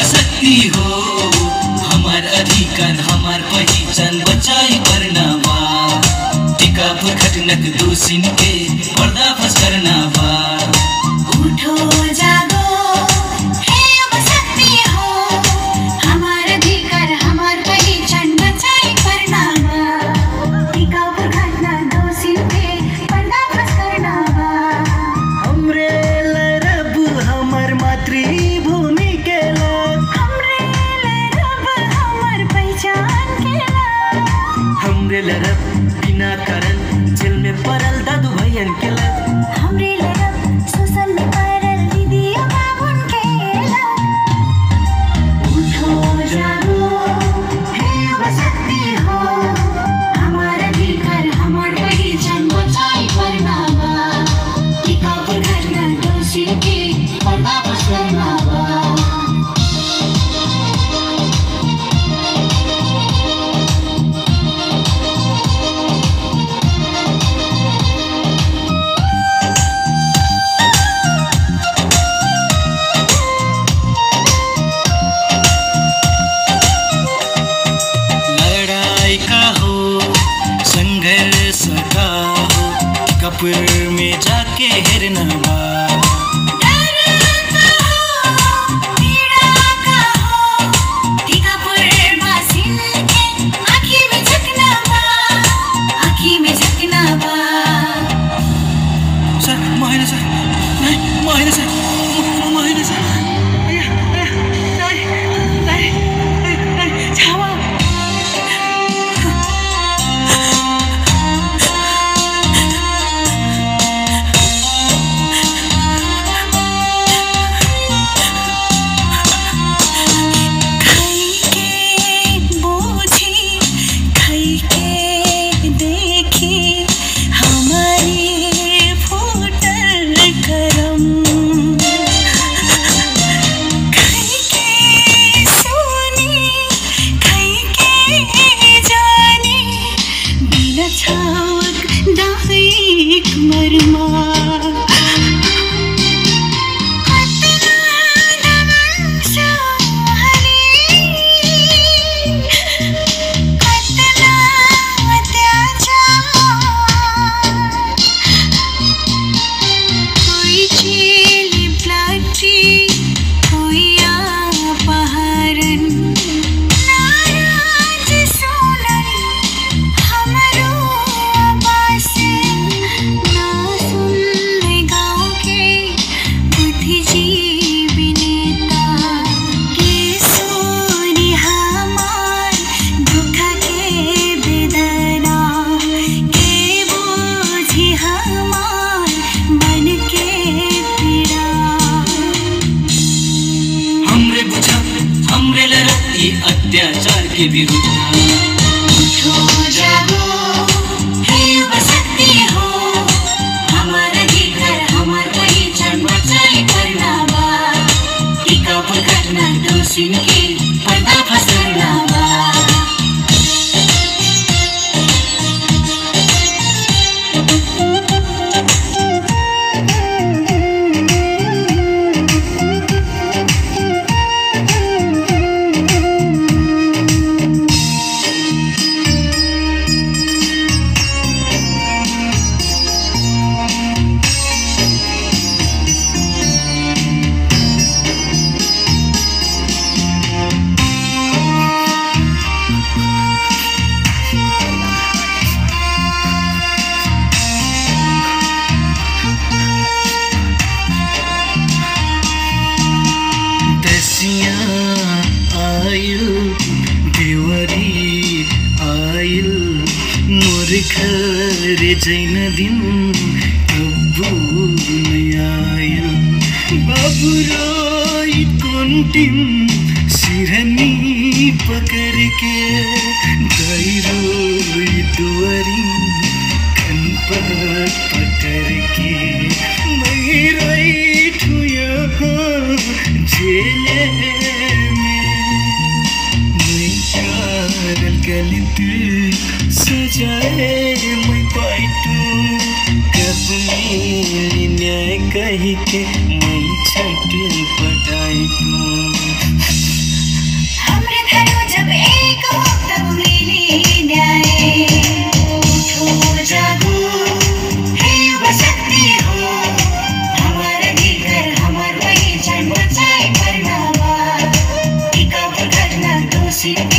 शक्ति हो हमार अधिकार हमार पहिचान बचाई करना बा टिकापुर घटनाक दोषी के पर्दाफाश करना बा उठो जागो हे युवा शक्ति हो हमार अधिकार हमार पहिचान बचाई करना बा टिकापुर घटना दोषी के पर्दाफाश करना बा हमरे लरब हमार मातृभूमि के लाभ हमरे लरब हमार पहिचान के लाभ हमरे लरब बिना कारण जेल में पड़ल दादू भैयन के लाभ हमरे लरब सोशल में वायरल वीडियो बाबुन के लाभ उठो जागो हे युवा शक्ति हो हमार अधिकार हमार पहिचान बचाई करना बा टिकापुर घटना दोषी के पर्दाफाश करना बा कपूर में जाके हेरना बा अत्याचार के विरुद्ध उठो जागो हे युवा शक्ति हो हमार अधिकार हमार पहिचान बचाई करना बा टिकापुर घटना दोषी के पर्दाफाश करना बा खरे जैन दिन कब्बू आयो बाबू रोई कुंटिम सिरनी पकड़ के गैरोई दुआरी खनपत पकड़ के मैं रोई ठुया जेले गलित सजाए मैं पाइटू कब मेरी न्याय कही के मैं छट पटाइटू छिड़के